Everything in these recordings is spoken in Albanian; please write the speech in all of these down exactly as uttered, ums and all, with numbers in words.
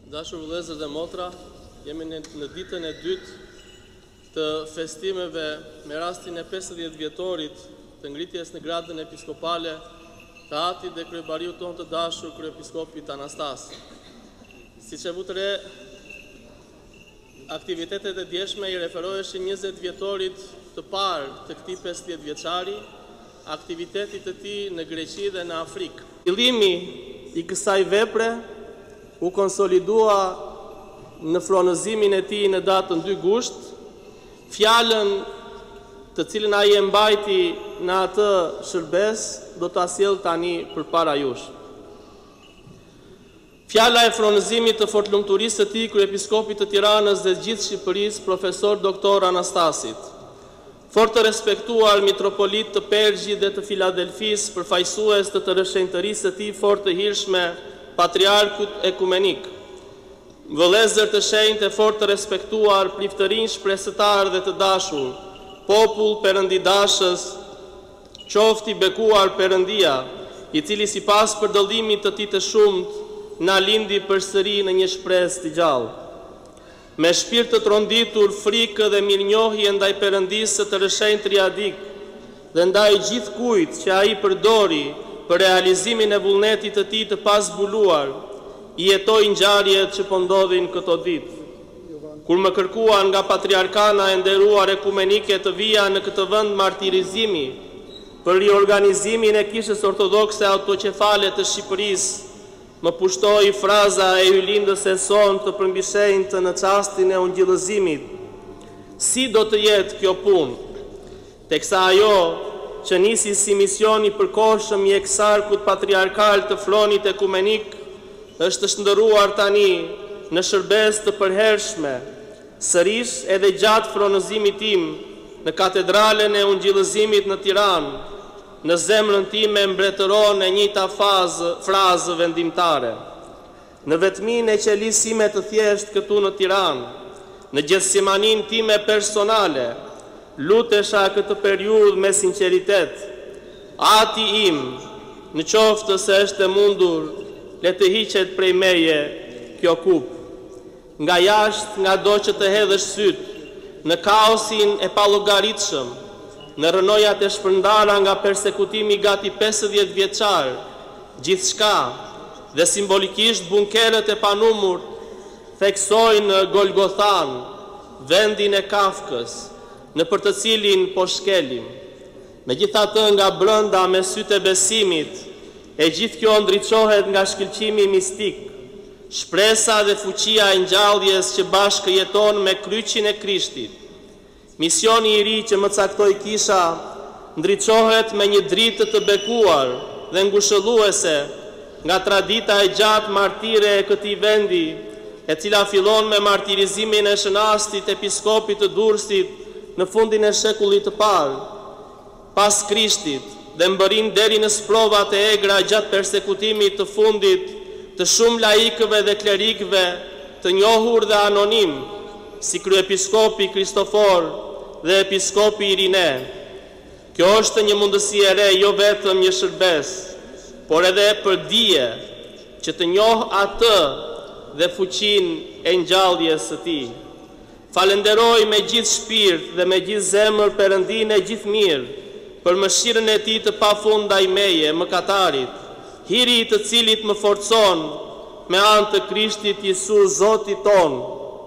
Dashur vëllezër dhe motra, jemi në, në ditën e dytë të festimeve me rastin e pesëdhjetë vjetorit të ngritjes në gradën episkopale të atit dhe kryebariu tonë të dashur kryepiskopit Anastas. Siç e vutë re, aktivitetet e djeshme i referoheshin njëzet vjetorit të parë të këtij pesëdhjetë vjeçari, aktivitetit të tij në Greqi dhe në Afrikë. Fillimi i kësaj vepre u konsolidua në fronëzimin e tij në datën dy gusht, fjalën të cilën ai e mbajti në atë shërbes do ta sjell tani përpara jush. Fjala e fronëzimit të fortlumturisë së tij kryepiskopit të Tiranës dhe gjithë Shqipërisë, profesor doktor Anastasit. Fort të respektuar mitropolit të Pergjit dhe të Filadelfisë, përfaqësues të të rëshënjtërisë së tij fort të hirshme, patriarkut ekumenik. Vëllezër të shenjtë e fort të respektuar, priftërinj shpresëtar dhe të dashur, popull perëndidashës, qofti bekuar Perëndia, i cili sipas përdallimit të tij të shumt na lindi përsëri në një shpresë të gjallë. Me shpirt të tronditur, frikë dhe mirënjohje ndaj Perëndisë të rëshënjtë triadik dhe ndaj gjithë kujt që ai përdori për realizimin e vullnetit të tij të pazbuluar, i jetoi ngjarjet që po ndodhin këto ditë. Kur më kërkuan nga patriarkana e nderuar ekumenike të vija në këtë vend martirizimi për riorganizimin e kishës ortodokse autoqefale të Shqipërisë, më pushtoi fraza e ylindës e son të përmbishenjtë në çastin e ungjillëzimit. Si do të jetë kjo punë? Teksa ajo që nisi si mision i përkohshëm i eksarkut patriarkal të fronit ekumenik, është shndëruar tani në shërbes të përhershme, sërish edhe gjatë fronëzimit tim në katedralen e ungjillëzimit në Tiranë, në zemrën time mbretëron e njëjta fazë, frazë vendimtare. Në vetmin e qelisime të thjesht këtu në Tiranë, në gjethsimanin time personale, lutesha këtë periudhë me sinqeritet. Ati im, në qoftë se është e mundur, le të hiqet prej meje kjo kup. Nga jashtë, nga do që të hedhësh syt, në kaosin e pallogaritshëm, në rënojat e shpërndara nga persekutimi gati pesëdhjetë vjeçar, gjithçka dhe simbolikisht bunkeret e panumur theksojnë Golgothan, vendin e Kafkës, në për të cilin po shkelim. Megjithatë, nga brenda me sytë e besimit, e gjithë kjo ndriçohet nga shkëlqimi mistik, shpresa dhe fuqia e ngjalljes që bashkë jeton me kryqin e Krishtit. Misioni i ri që më caktoi kisha ndriçohet me një dritë të bekuar dhe ngushëlluese nga tradita e gjatë martire e këtij vendi, e cila fillon me martirizimin e shënastit episkopit të Durrësit në fundin e shekullit të parë, pas Krishtit, dhe mbërin deri në sprovat e egra gjatë persekutimit të fundit të shumë laikëve dhe klerikëve të njohur dhe anonim, si kryepiskopi Kristofor dhe episkopi Irine. Kjo është një mundësi e re, jo vetëm një shërbes, por edhe për dije që të njoh atë dhe fuqinë e ngjalljes së tij. Falenderoj me gjithë shpirt dhe me gjithë zemër Perëndinë e gjithë mirë për mëshirën e tij të pafund ndaj meje, mëkatarit, hiri i të cilit më forcon me anë të Krishtit Jezus Zotit ton,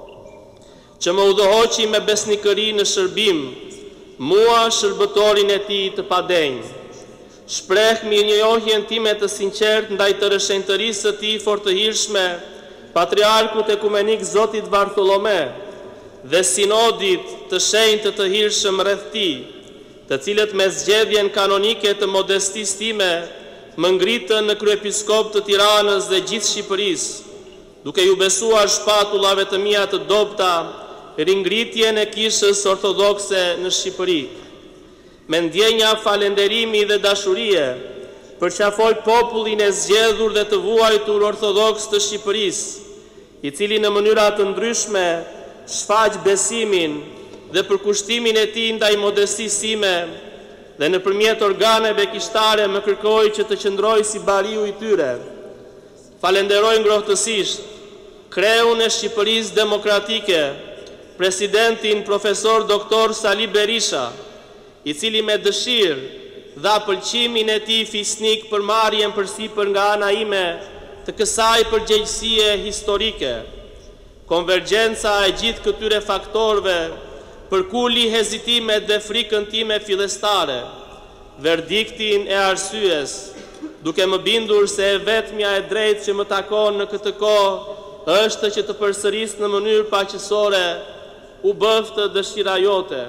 që më udhëhoqi me besnikëri në shërbim, mua shërbëtorin e tij të padenjë. Shpreh mirënjohjen time të sinqertë ndaj të rëshënjtërisë së tij fort të hirshme, patriarkut ekumenik Zotit Bartholome dhe sinodit të shenjtë të hirshëm rreth tij, të cilët me zgjedhjen kanonike të modestisë time më ngritën në kryepiskop të Tiranës dhe gjithë Shqipërisë, duke ju besuar shpatullave të mia të dobta ringritjen e kishës ortodokse në Shqipëri. Me ndjenja falenderimi dhe dashurie, përqafoj popullin e zgjedhur dhe të vuajtur ortodoks të Shqipërisë, i cili në mënyra të ndryshme shfaq besimin dhe përkushtimin e tij ndaj modestisë sime, dhe nëpërmjet organeve kishtare më kërkoi që të qëndroj si bariu i tyre. Falenderoj ngrohtësisht Kreun e Shqipërisë Demokratike, presidentin profesor doktor Sali Berisha, i cili me dëshirë dha pëlqimin e tij fisnik për marrjen përsipër nga ana ime të kësaj përgjegjësie historike. Konvergjenca e gjithë këtyre faktorëve përkuli hezitimet dhe frikën time fillestare, verdiktin e arsyes, duke më bindur se e vetmja e drejtë që më takon në këtë kohë është që të përsëris në mënyrë paqësore u bëftë dëshira jote.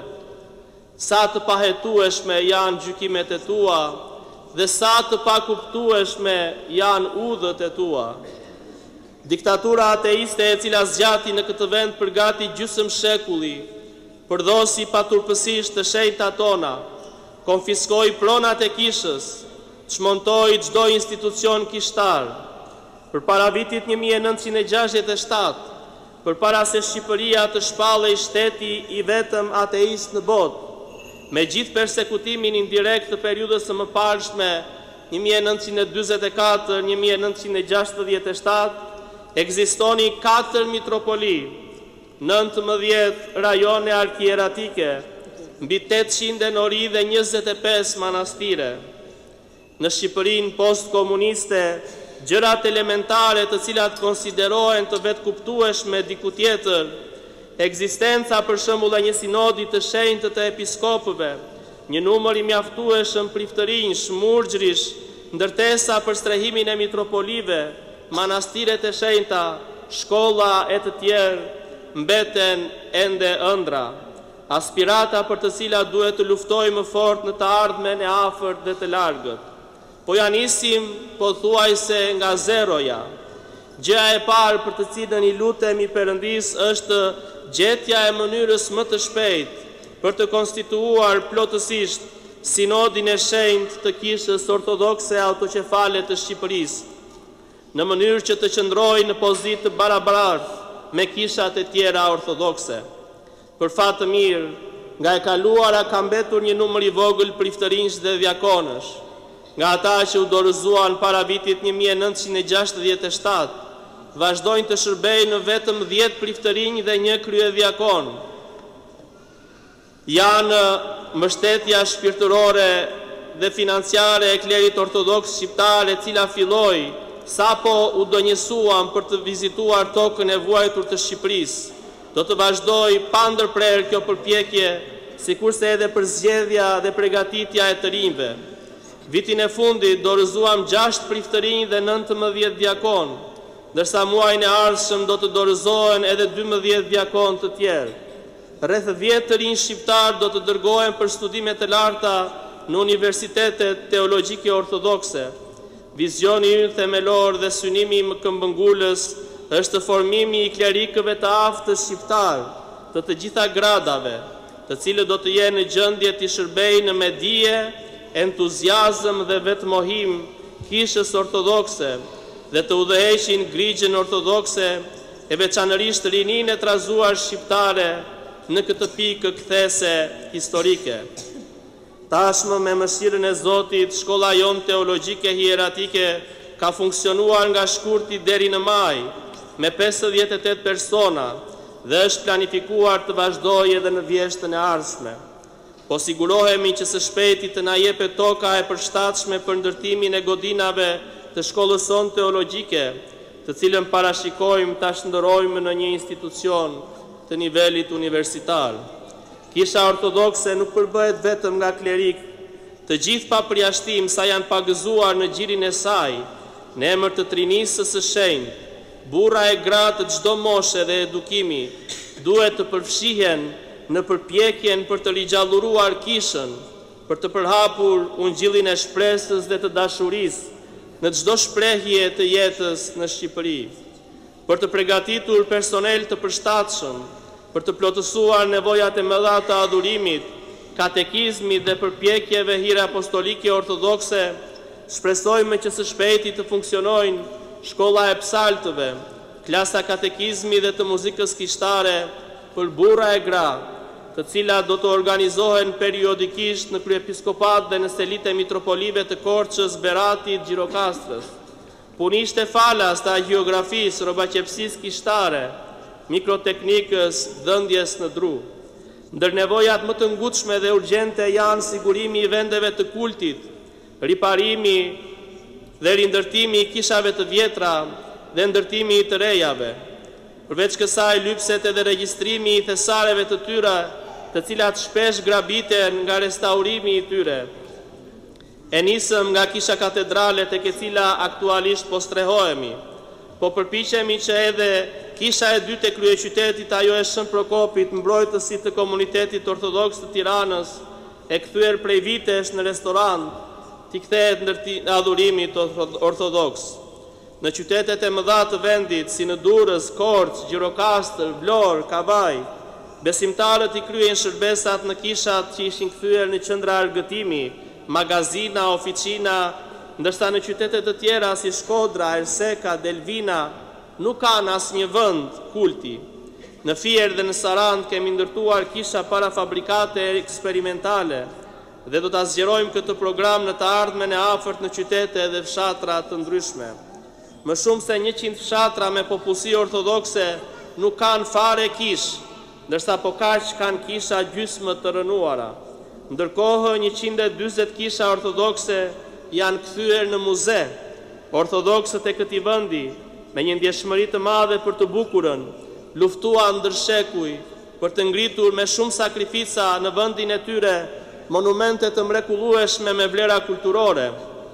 Sa të pahetueshme janë gjykimet e tua dhe sa të pakuptueshme janë udhët e tua. Diktatura ateiste e cila zgjati në këtë vend për gati gjysmë shekulli, përdhosi paturpësisht të shenjtat tona, konfiskoi pronat e kishës, çmontoi çdo institucion kishtar. Përpara vitit një mijë e nëntëqind e gjashtëdhjetë e shtatë, përpara se Shqipëria të shpallej shteti i vetëm ateist në botë, me gjithë persekutimin indirekt të periudhës së mëparshme një mijë e nëntëqind e dyzet e katër - një mijë e nëntëqind e gjashtëdhjetë e shtatë, ekzistoni katër mitropoli, nëntëmbëdhjetë rajone arkieratike, mbi tetëqind enori dhe njëzet e pesë manastire. Në Shqipërinë post-komuniste, gjërat elementare të cilat konsiderohen të vetë kuptueshme diku tjetër, ekzistenca për shembull e një sinodi të shenjtë të episkopëve, një numër i mjaftueshëm priftërinjsh, murgjrish, ndërtesa për strehimin e mitropolive, manastiret e shenjta, shkolla e të tjerë, mbeten ende ëndra, aspirata për të cilat duhet të luftojmë më fort në të ardhmen e afërt dhe të largët. Po janë isim, po thuajse nga zeroja. Gjëja e parë për të cilën i lutemi Perëndis është gjetja e mënyrës më të shpejtë për të konstituuar plotësisht sinodin e shenjtë të kishës ortodokse autoqefale të Shqipërisë, në mënyrë që të qëndrojë në pozitë të barabartë me kishat e tjera ortodokse. Për fat të mirë, nga e kaluara ka mbetur një numër i vogël priftërinjsh dhe djakonësh, nga ata që u dorëzuan para vitit një mijë e nëntëqind e gjashtëdhjetë e shtatë, vazhdojnë të shërbejnë në vetëm dhjetë priftërinj dhe një kryedjakon. Janë mbështetja shpirtërore dhe financiare e klerit ortodoks shqiptar e cila filloi sapo u donjësuan për të vizituar tokën e vuajtur të Shqipërisë. Do të vazhdoj pa ndërprerje kjo përpjekje, sikurse edhe për zgjedhja dhe përgatitja e të rinjve. Vitin e fundit dorëzuam gjashtë priftërinj dhe nëntëmbëdhjetë djakon, ndërsa muajin e ardhshëm do të dorëzohen edhe dymbëdhjetë djakon të tjerë. Rreth dhjetë të rinj shqiptar do të dërgohen për studime të larta në universitetet teologjike ortodokse. Vizioni ynë themelor dhe synimi më këmbëngulës është formimi i klerikëve të aftës shqiptar të të gjitha gradave, të cilët do të jenë në gjendje të shërbejnë me dije, entuziazëm dhe vetmohim kishës ortodokse dhe të udhëheqin grigjën ortodokse e veçanërisht rinin e trazuar shqiptare në këtë pikë kthese historike. Tashmë me mëshirën e Zotit, shkolla jonë teologjike hieratike ka funksionuar nga shkurti deri në maj me pesëdhjetë e tetë persona dhe është planifikuar të vazhdojë edhe në vjeshtën e ardhshme. Po sigurohemi që së shpejti të na jepet toka e përshtatshme për ndërtimin e godinave të shkollës sonë teologjike, të cilën parashikojmë ta shndërrojmë në një institucion të nivelit universitar. Kisha ortodokse nuk përbëhet vetëm nga klerik, të gjithë pa përjashtim sa janë pagëzuar në gjirin e saj, në emër të Trinisë së Shenjtë, burra e gra të çdo moshe dhe edukimi duhet të përfshihen në përpjekjen për të rigjalluruar kishën, për të përhapur ungjillin e shpresës dhe të dashurisë në çdo shprehje të jetës në Shqipëri, për të përgatitur personel të përshtatshëm, për të plotësuar nevojat e mëdha të adhurimit, katekizmit dhe përpjekjeve hire apostolike ortodokse. Shpresojmë që së shpejti të funksionojnë shkolla e psaltëve, klasa katekizmi dhe të muzikës kishtare për burra e gra, të cilat do të organizohen periodikisht në kryepiskopat dhe në selit e mitropolive të Korçës, Beratit, Gjirokastrës. punishte falas të hagiografisë, robaqepsisë kishtare, mikroteknikës, dhëndjes në dru. Ndër nevojat më të ngutshme dhe urgjente janë sigurimi i vendeve të kultit, riparimi dhe rindërtimi i kishave të vjetra dhe ndërtimi i të rejave. Përveç kësaj, lypset edhe regjistrimi i thesareve të tyre, të cilat shpesh grabiten nga restaurimi i tyre. E nisëm nga kisha katedrale tek e cila aktualisht po strehohemi, po përpiqemi që edhe kisha e dytë e kryeqytetit, ajo e Shën Prokopit, mbrojtësit të komunitetit ortodoks të Tiranës, e kthyer prej vitesh në restorant, t'i kthehet ndër adhurimit ortodoks. Në qytetet e mëdha të vendit, si në Durrës, Korçë, Gjirokastër, Vlorë, Kavaj, besimtarët i kryejnë shërbesat në kishat që ishin kthyer në qendra argëtimi, magazina, oficina, ndërsa në qytetet të tjera si Shkodra, Erseka, Delvina, nuk kanë asnjë vend kulti. Në Fier dhe në Sarand kemi ndërtuar kisha parafabrikate eksperimentale dhe do ta zgjerojmë këtë program në të ardhmen e afërt në qytete dhe fshatra të ndryshme. Më shumë se njëqind fshatra me popullsi ortodokse nuk kanë fare kish, ndërsa po kaq kanë kisha gjysmë të rënuara. Ndërkohë, njëqind e dyzet kisha ortodokse janë kthyer në muze. Ortodoksët e këtij vendi, me një ndjeshmëri të madhe për të bukurën, luftuan ndër shekuj për të ngritur me shumë sakrifica në vendin e tyre monumente të mrekullueshme me vlera kulturore.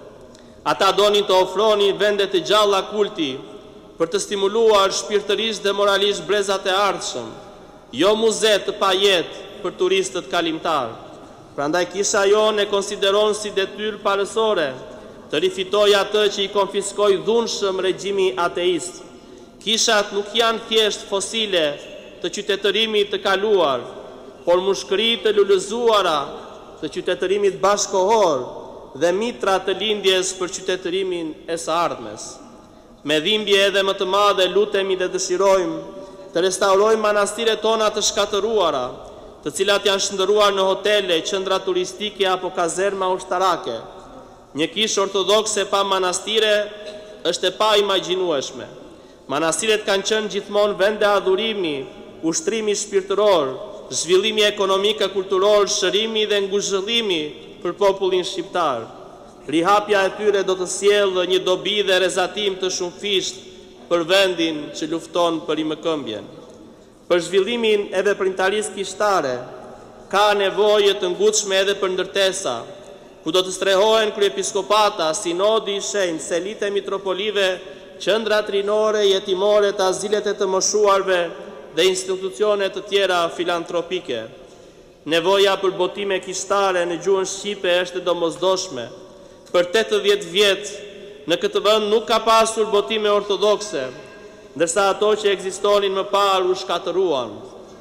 Ata donin të ofronin vende të gjalla kulti për të stimuluar shpirtërisht dhe moralisht brezat e ardhshëm, jo muze të pajet për turistët kalimtar. Prandaj kisha jonë e konsideron si detyrë parësore të rifitoj atë që i konfiskoi dhunshëm regjimi ateist. Kishat nuk janë thjesht fosile të qytetërimit të kaluar, por mushkëri të lulëzuara të qytetërimit bashkohor dhe mitra të lindjes për qytetërimin e së ardhmes. Me dhimbje edhe më të madhe lutemi dhe dëshirojmë të restaurojmë manastiret tona të shkatëruara, të cilat janë shndëruar në hotele, qendra turistike apo kazerma ushtarake. Një kishë ortodokse pa manastire është e pa imagjinueshme. Manastiret kanë qenë gjithmonë vende adhurimi, ushtrimi shpirtëror, zhvillimi ekonomik e kulturor, shërimi dhe ngushëllimi për popullin shqiptar. Rihapja e tyre do të sjellë një dobi dhe rezatim të shumëfisht për vendin që lufton për rimëkëmbjen. Për zhvillimin e veprimtarisë kishtare, ka nevojë të ngutshme edhe për ndërtesa, ku do të strehohen kryepiskopata, sinodi i shenjtë, selitë e mitropolive, qendrat rinore, jetimore, të azilet e të moshuarve dhe institucione të tjera filantropike. Nevoja për botime kishtare në gjuhën shqipe është e domosdoshme. Për tetëdhjetë vjet në këtë vend nuk ka pasur botime ortodokse, ndërsa ato që ekzistonin më parë u shkatëruan.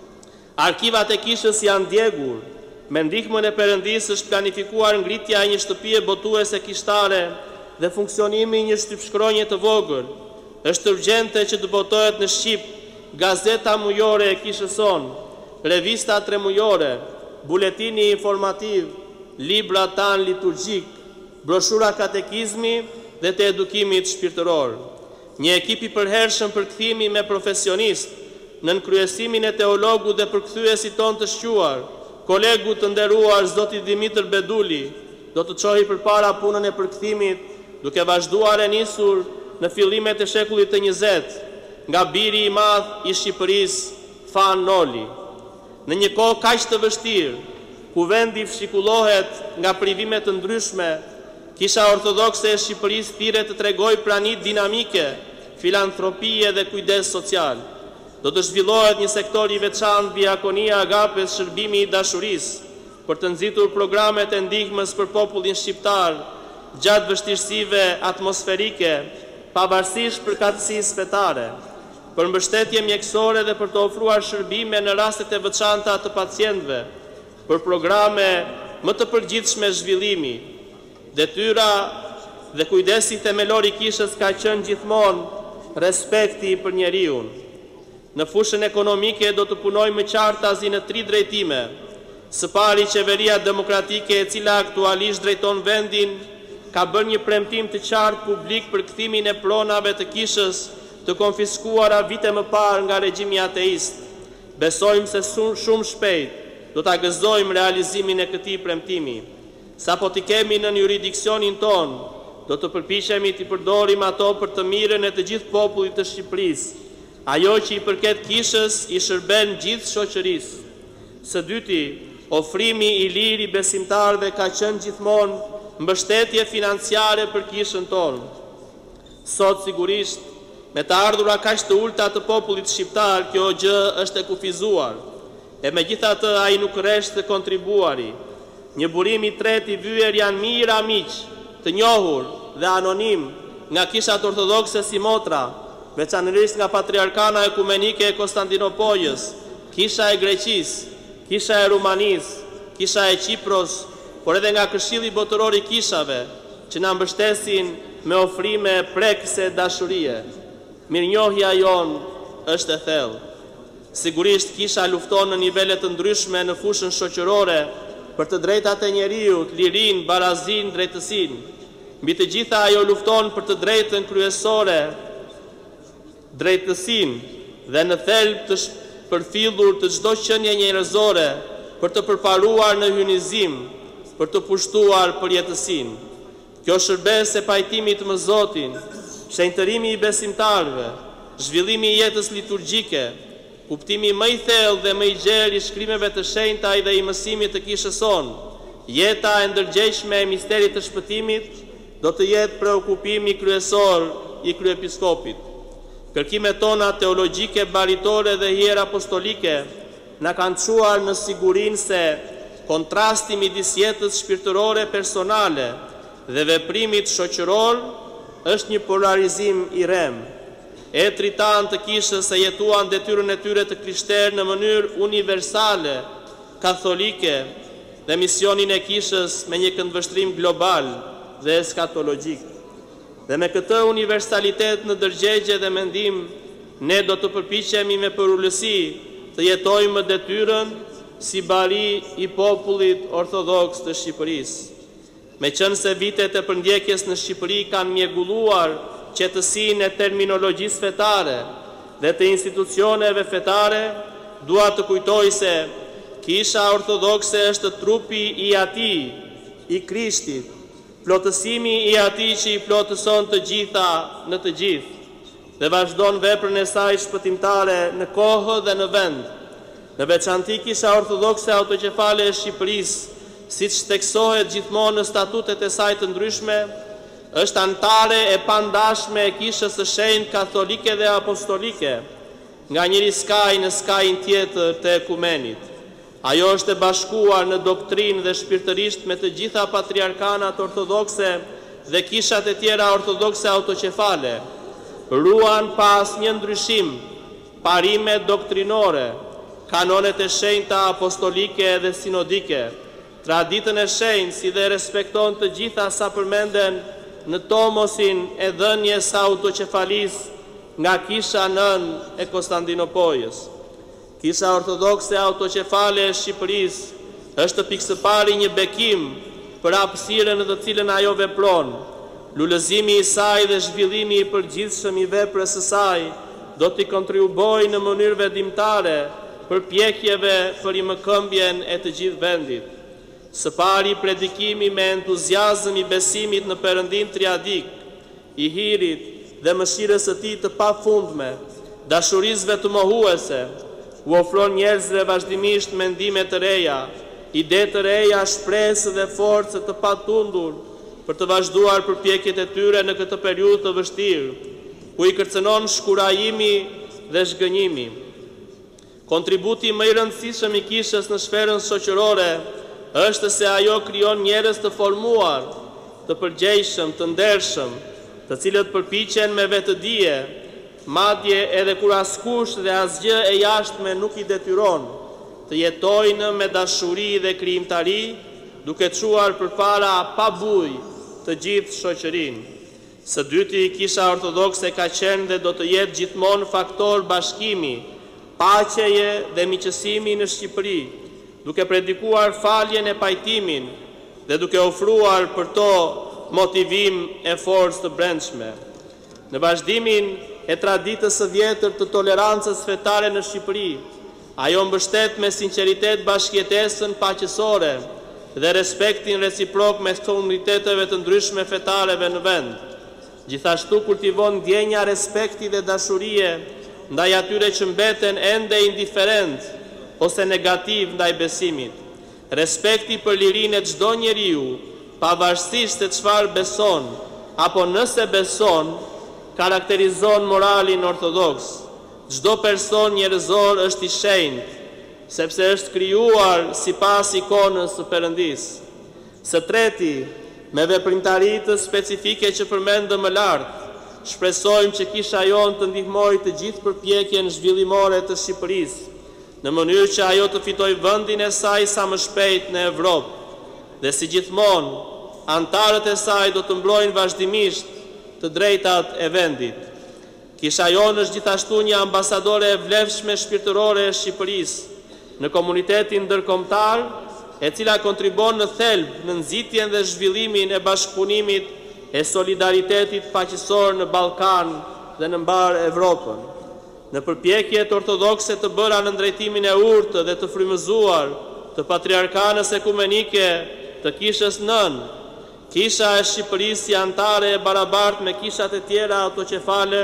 Arkivat e kishës janë djegur. Me ndihmën e Perëndisë është planifikuar ngritja e një shtëpie botuese kishtare dhe funksionimi i një shtypshkronje të vogël. Është urgjente që të botohet në Shqip gazeta mujore e kishës sonë, revista tremujore, buletini informativ, libra tan liturgjik, broshura katekizmi dhe të edukimit shpirtëror. Një ekip i përhershëm për kthimi me profesionist, nën kryesimin e teologu dhe përkthyesit ton të shquar, kolegu të nderuar zoti Dimitër Beduli, do të çohi përpara punën e përkthimit, duke vazhduar e nisur në fillimet e shekullit të njëzet, nga biri i madh i Shqipërisë, Fan Noli. Në një kohë kaq të vështirë, ku vendi fshikullohet nga privime të ndryshme, Kisha Ortodokse e Shqipërisë thirret të tregojë prani dinamike, filantropie dhe kujdes social. Do të zhvillohet një sektor i veçantë diakonia agapes, shërbimi i dashurisë, për të nxitur programet e ndihmës për popullin shqiptar gjatë vështirësive atmosferike, pavarësisht përkatësisë fetare, për mbështetje mjekësore dhe për të ofruar shërbime në rastet e veçanta të pacientëve, për programe më të përgjithshme zhvillimi. Detyra dhe kujdesi themelor i kishës ka qenë gjithmonë respekti për njeriun. Në fushën ekonomike do të punojmë me qartazi në tri drejtime. Së pari, qeveria demokratike e cila aktualisht drejton vendin ka bërë një premtim të qartë publik për kthimin e pronave të kishës të konfiskuara vite më parë nga regjimi ateist. Besojmë se shumë shpejt do ta gëzojmë realizimin e këtij premtimi. Sapo t'i kemi në jurisdiksionin ton, do të përpiqemi t'i përdorim ato për të mirën e të gjithë popullit të Shqipërisë. Ajo që i përket kishës i shërben gjithë shoqërisë. Së dyti, ofrimi i lirë i besimtarëve ka qenë gjithmonë mbështetje financiare për kishën tonë. Sot sigurisht, me të ardhura kaq të ulta të popullit shqiptar, kjo gjë është e kufizuar, e megjithatë ai nuk rresht të kontribuari. Një burim i tretë i vyer janë mijëra miq të njohur dhe anonim nga kishat ortodokse si Motra, veçanërisht nga Patriarkana Ekumenike e Konstantinopolës, kisha e Greqisë, kisha e Rumanisë, kisha e Kipros, por edhe nga Këshilli Botëror i Kishave, që na mbështesin me ofrime prekëse dashurie. Mirënjohja jonë është e thellë. Sigurisht kisha lufton në nivele të ndryshme në fushën shoqërore për të drejtat e njeriut, lirinë, barazinë, drejtësinë. Mbi të gjitha ajo lufton për të drejtën kryesore, drejtësinë dhe në thelb të përfillur të çdo qenie njerëzore për të përparuar në hynizim, për të pushtuar përjetësinë. Kjo shërbes e pajtimit me Zotin, shenjtërimi i besimtarëve, zhvillimi i jetës liturgjike, kuptimi më i thellë dhe më i gjerë i shkrimeve të shenjta dhe i mësimit të kishës sonë, jeta e ndërgjegjshme e misterit të shpëtimit, do të jetë preokupimi kryesor i kryepiskopit. Kërkimet tona teologjike, baritore dhe hierapostolike na kanë çuar në sigurinë se kontrasti midis jetës shpirtërore personale dhe veprimit shoqëror është një polarizim i rem. Etrit tanë të kishës e jetuan detyrën e tyre të krishterë në mënyrë universale, katolike dhe misionin e kishës me një këndvështrim global dhe eskatologjik. Dhe me këtë universalitet në dërgjegje dhe mendim, ne do të përpiqemi me përullësi të jetojmë detyrën si bari i popullit ortodoks të Shqipërisë. Me qënë se vitet e përndjekjes në Shqipëri kanë mjegulluar qetësinë e terminologjisë fetare dhe të institucioneve fetare, dua të kujtoj se kisha ortodokse është trupi i atij, i Krishtit, plotësimi i atij që i plotëson të gjitha në të gjithë, dhe vazhdon veprën e saj shpëtimtare në kohë dhe në vend. Në veçanti kisha ortodokse autokefale e Shqipërisë, siç teksohet gjithmonë në statutet e saj të ndryshme, është antare e pandashme e kishës së shenjtë katolike dhe apostolike, nga njëri skaj në skajin tjetër të ekumenit. Ajo është e bashkuar në doktrinë dhe shpirtërisht me të gjitha patriarkanat ortodokse dhe kishat e tjera ortodokse autokefale. Ruan pa asnjë ndryshim parimet doktrinore, kanonet e shenjta apostolike dhe sinodike, traditën e shenjtë si dhe respekton të gjitha sa përmenden në tomosin e dhënjes autokefalis nga kisha nën e Konstantinopolës. Kisha ortodokse autokefale e Shqipërisë është pikësëpari një bekim për hapësirën në të cilën ajo vepron. Lulëzimi i saj dhe zhvillimi i përgjithshëm i veprës së saj do t'i kontribuojë në mënyrë vendimtare për pjekjeve për imëkëmbjen e të gjithë vendit. Së pari predikimi me entuziazëm i besimit në Perëndin triadik, i hirit dhe mëshirës së tij të pafundme, dashurisë vetëmohuese, u ofron njerëzve vazhdimisht mendime të reja, ide të reja, shpresë dhe forcë të patundur për të vazhduar përpjekjet e tyre në këtë periudhë të vështirë, ku i kërcënon shkurajimi dhe zhgënjimi. Kontributi më i rëndësishëm i kishës në sferën shoqërore është se ajo krijon njerëz të formuar, të përgjegjshëm, të ndershëm, të cilët përpiqen me vetëdije, madje edhe kur askush dhe asgjë e jashtme nuk i detyron, të jetojnë me dashuri dhe krijimtari, duke çuar përpara pa bujë të gjithë shoqërinë. Së dyti, kisha ortodokse ka qenë dhe do të jetë gjithmonë faktor bashkimi, paqeje dhe miqësimi në Shqipëri, duke predikuar faljen e pajtimin dhe duke ofruar për to motivim e forcë të brendshme. Në vazhdimin e traditës së vjetër të tolerancës fetare në Shqipëri, ajo mbështet me sinqeritet bashkëjetesën paqësore dhe respektin reciprok mes komuniteteve të ndryshme fetareve në vend. Gjithashtu kultivon ndjenja respekti dhe dashurie ndaj atyre që mbeten ende indiferent ose negativ ndaj besimit. Respekti për lirinë e çdo njeriu, pavarësisht se çfarë beson apo nëse beson, karakterizon moralin ortodoks. Çdo person njerëzor është i shenjtë, sepse është krijuar sipas ikonës së Perëndisë. Së treti, me veprimtaritë specifike që përmendëm më lart, shpresojmë që kisha jonë të ndihmojë të gjithë përpjekjen zhvillimore të Shqipërisë, në mënyrë që ajo të fitojë vendin e saj sa më shpejt në Evropë. Dhe si gjithmonë, antarët e saj do të mbrojnë vazhdimisht të drejtat e vendit. Kisha jonë është gjithashtu një ambasadore e vlefshme shpirtërore e Shqipërisë në komunitetin ndërkombëtar, e cila kontribon në thelb në nxitjen dhe zhvillimin e bashkëpunimit e solidaritetit paqësor në Ballkan dhe në mbar Evropën. Në përpjekjet ortodokse të bëra në drejtimin e urtë dhe të frymëzuar të patriarkanës ekumenike të kishës nën, Kisha e Shqipërisë si antare e barabartë me kishat e tjera autoqefale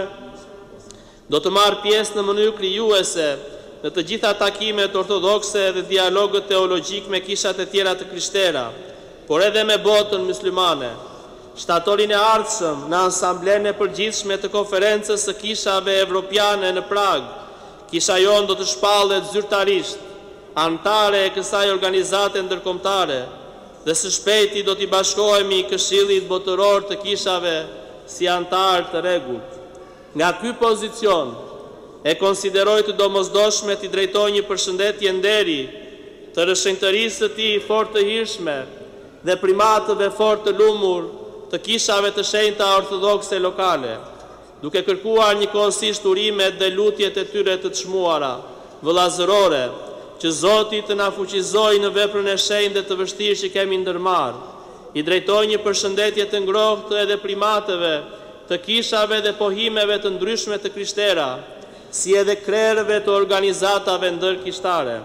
do të marrë pjesë në mënyrë krijuese në të gjitha takimet ortodokse dhe dialogët teologjik me kishat e tjera të krishtera, por edhe me botën muslimane. Shtatorin e ardhshëm në asamblen e përgjithshme të konferencës së kishave evropiane në Prag, kisha jonë do të shpallet zyrtarisht, antare e kësaj organizate ndërkombëtare, dhe së shpejti do t'i bashkohemi Këshillit Botëror të Kishave si antar të rregullt. Nga ky pozicion, e konsideroj të domosdoshme t'i drejtoj një përshëndetje nderi të rëshënjtërisë së tij fort të hirshme dhe primatëve fort të lumur të kishave të shenjta ortodokse lokale, duke kërkuar një kohësisht urimet dhe lutjet e tyre të çmuara, vëllazërore, që Zoti të na fuqizojë në veprën e shenjtë dhe të vështirë që kemi ndërmarrë. I drejtoj një përshëndetje të ngrohtë edhe primatëve të kishave dhe pohimeve të ndryshme të krishtera, si edhe krerëve të organizatave ndërkishtare,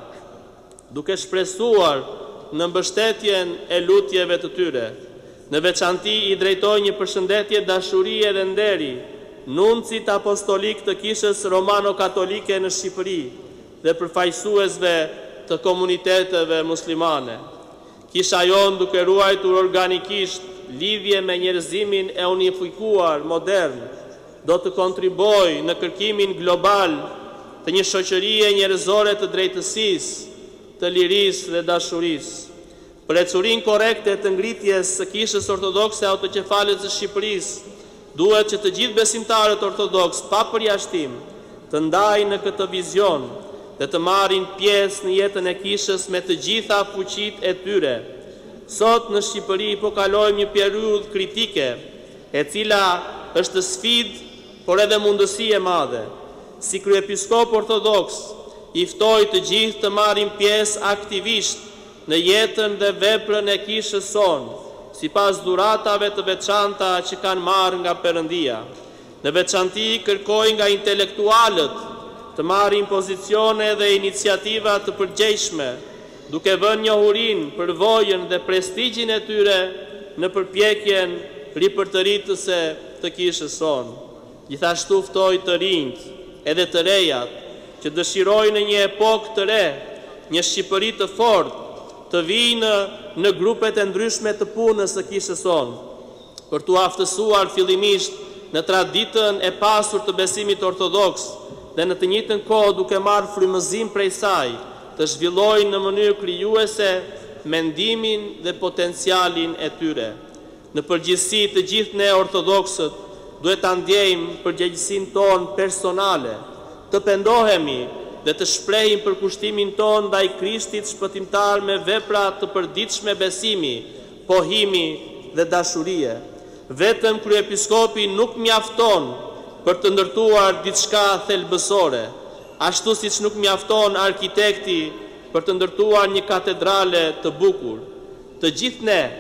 duke shpresuar në mbështetjen e lutjeve të tyre. Në veçanti i drejtoj një përshëndetje dashurie dhe nderi nuncit apostolik të kishës romano-katolike në Shqipëri dhe përfaqësuesve të komuniteteve muslimane. Kisha jonë duke ruajtur organikisht lidhje me njerëzimin e unifikuar modern, do të kontribojë në kërkimin global të një shoqërie njerëzore të drejtësisë, të lirisë dhe dashurisë. Për ecurinë korrekte të ngritjes së kishës ortodokse autoqefale të Shqipërisë, duhet që të gjithë besimtarët ortodoks pa përjashtim të ndajnë në këtë vizion dhe të marrin pjesë në jetën e kishës me të gjitha fuqitë e tyre. Sot në Shqipëri po kalojmë një periudhë kritike, e cila është sfidë por edhe mundësi e madhe. Si kryepiskop ortodoks, i ftoj të gjithë të marrin pjesë aktivisht në jetën dhe veprën e kishës sonë, sipas dhuratave të veçanta që kanë marrë nga Perëndia. Në veçanti kërkoj nga intelektualët të marrin pozicione dhe iniciativa të përgjegjshme, duke vënë njohurinë për vojën dhe prestigjin e tyre në përpjekjen ripërtëritëse të kishës sonë. Gjithashtu ftoj të rinjt, edhe të rejat, që dëshirojnë në një epokë të re, një Shqipëri të fortë, të vijnë në grupet e ndryshme të punës së kishës sonë, për t'u aftësuar fillimisht në traditën e pasur të besimit ortodoks dhe në të njëjtën kohë duke marrë frymëzim prej saj, të zhvillojnë në mënyrë krijuese mendimin dhe potencialin e tyre. Në përgjithësi të gjithë ne ortodoksët duhet ta ndjejmë përgjegjësinë tonë personale, të pendohemi dhe të shprehim përkushtimin tonë ndaj Krishtit shpëtimtar me vepra të përditshme besimi, pohimi dhe dashurie. Vetëm kryepiskopi nuk mjafton për të ndërtuar diçka thelbësore, ashtu siç nuk mjafton arkitekti për të ndërtuar një katedrale të bukur. Të gjithë ne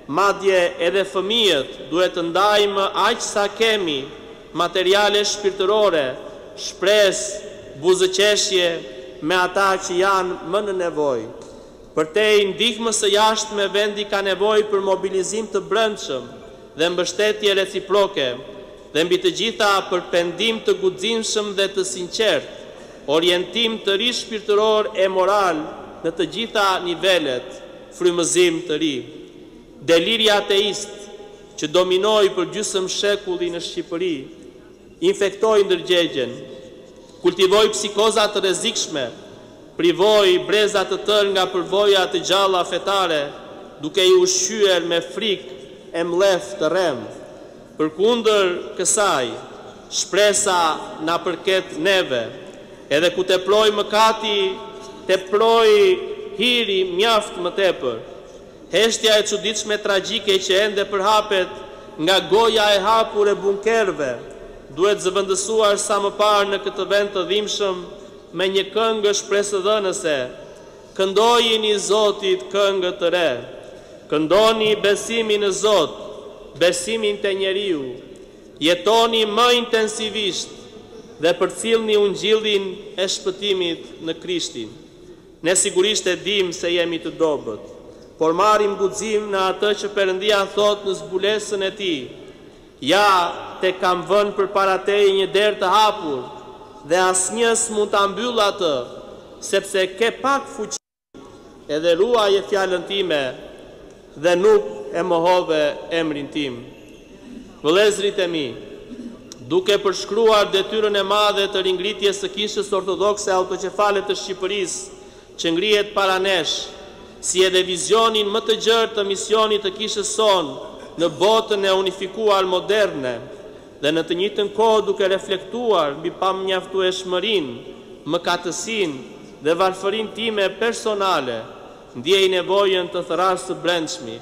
madje edhe fëmijët duhet të ndajmë aq sa kemi materiale shpirtërore, shpresë, buzëqeshje me ata që janë më në nevojë. Përtej ndihmës së jashtme vendi ka nevojë për mobilizim të brendshëm dhe mbështetje reciproke, dhe mbi të gjitha për pendim të guximshëm dhe të sinqert, orientim të ri shpirtëror e moral në të gjitha nivelet, frymëzim të ri. Deliri ateist që dominoi për gjysmë shekulli në Shqipëri, infektoi ndërgjegjen, kultivoi psikoza të rrezikshme, privoi breza të tërë nga përvoja të gjalla fetare, duke i ushqyer me frikë e mlef të rrem. Përkundër kësaj, shpresa na përket neve, edhe ku teploi mëkati, teploi hiri mjaft më tepër. Heshtja e çuditshme tragjike që ende përhapet nga goja e hapur e bunkerëve, duhet zëvendësuar sa më parë në këtë vend të dhimbshëm me një këngë shpresëdhënëse: këndojini Zotit këngë të re, këndoni besimin në Zot, besimin te njeriu, jetoni më intensivisht dhe përcjellni ungjillin e shpëtimit në Krishtin. Ne sigurisht e dim se jemi të dobët, por marrim guxim në atë që Perëndia thot në zbulesën e tij: ja, te kam vënë përpara teje një derë të hapur, dhe asnjë s'mund ta mbyll atë, sepse ke pak fuqi, edhe ruaje fjalën time dhe nuk e mohove emrin tim. Vëllezërit e mi, duke përshkruar detyrën e madhe të ringritjes së Kishës Ortodokse Autoqefale të Shqipërisë, që ngrihet para nesh, si edhe vizionin më të gjerë të misionit të kishës son në botën e unifikuar moderne, dhe në të njëjtën kohë duke reflektuar mbi pamjaftueshmërinë, mëkatësinë dhe varfërinë time personale, ndjej nevojën të thërrasë së brendshmi.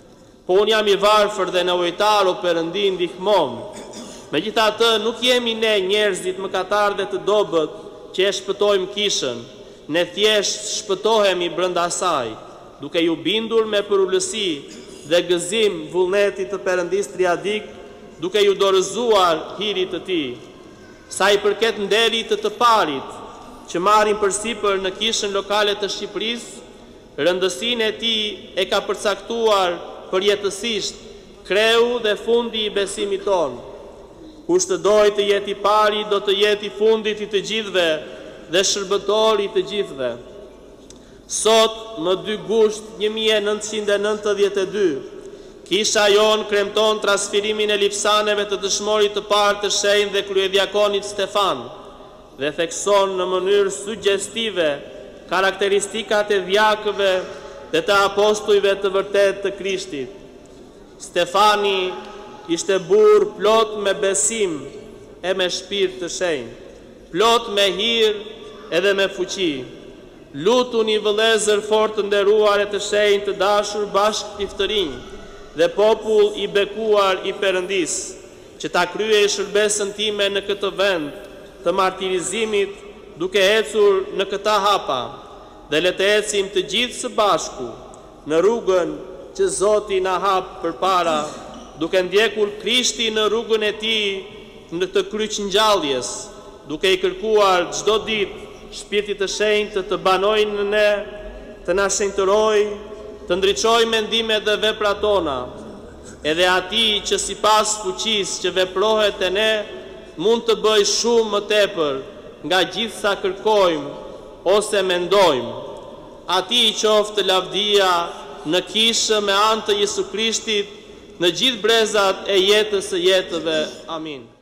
Po unë jam i varfër dhe nevojtar, o Perëndi, ndihmom. Megjithatë, nuk jemi ne njerëzit mëkatarë dhe të dobët që e shpëtojmë kishën, ne thjesht shpëtohemi brenda saj, duke ju bindur me përullësi dhe gëzim vullnetit të Perëndis triadik, duke ju dorëzuar hirit të tij. Sa i përket nderit të të parit, që marrin përsipër në kishën lokale të Shqipërisë, rëndësinë e tij e ka përcaktuar përjetësisht kreu dhe fundi i besimit tonë. Kush të dojë të jetë i pari, do të jetë i fundit i të gjithëve dhe shërbëtor i të gjithëve. Sot, më dy gusht një mijë e nëntëqind e nëntëdhjetë e dy, kisha jonë kremton transferimin e lipsaneve të dëshmorit të parë të shenjtë dhe kryediakonit Stefan, dhe thekson në mënyrë suggestive karakteristikat e djakëve dhe të apostujve të vërtet të Krishtit. Stefani ishte burr plot me besim e me shpirt të shenjtë, plot me hir edhe me fuqi. Lutuni vëllezër fort të nderuar e të shenjtë, të dashur bashkë piftërinj dhe popull i bekuar i Perëndis, që ta kryej shërbesën time në këtë vend të martirizimit, duke ecur në këta hapa, dhe le të ecim të gjithë së bashku në rrugën që Zoti na hap përpara, duke ndjekur Krishti në rrugën e tij në të kryqëngjalljes, duke i kërkuar çdo ditë Shpirtit të Shenjtë të banojnë në ne, të na shenjtërojë, të ndriçojë mendimet dhe veprat tona, edhe Atij që sipas fuqisë që veprohet te ne mund të bëj shumë më tepër nga gjithë sa kërkojmë ose mendojmë. Atij qoftë lavdia në kishë me anë të Jesu Krishtit në gjithë brezat e jetës së jetëve. Amin.